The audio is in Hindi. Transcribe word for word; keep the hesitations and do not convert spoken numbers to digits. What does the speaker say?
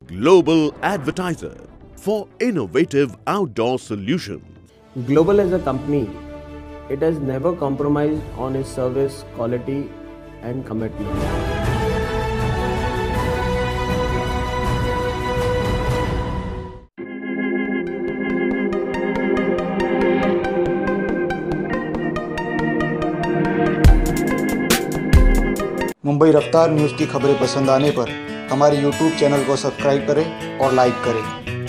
Global advertiser for innovative outdoor solutions. Global as a company, it has never compromised on its service quality and commitment. Mumbai रफ्तार न्यूज़ की खबरें पसंद आने पर हमारे यूट्यूब चैनल को सब्सक्राइब करें और लाइक करें।